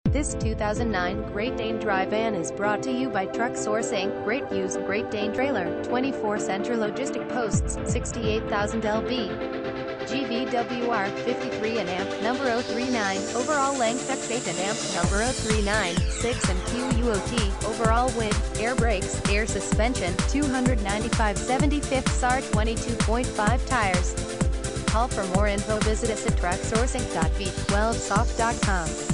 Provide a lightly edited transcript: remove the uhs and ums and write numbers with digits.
This 2009 Great Dane dry van is brought to you by Truck Sourcing. Great views, Great Dane trailer, 24 center logistic posts, 68,000 lb. GVWR 53 and amp, number 039, overall length X8 and amp, number 039, 6 and QUOT, overall width, air brakes, air suspension, 295/75 SAR 22.5 tires. Call for more info, visit us at trucksourcing.v12soft.com.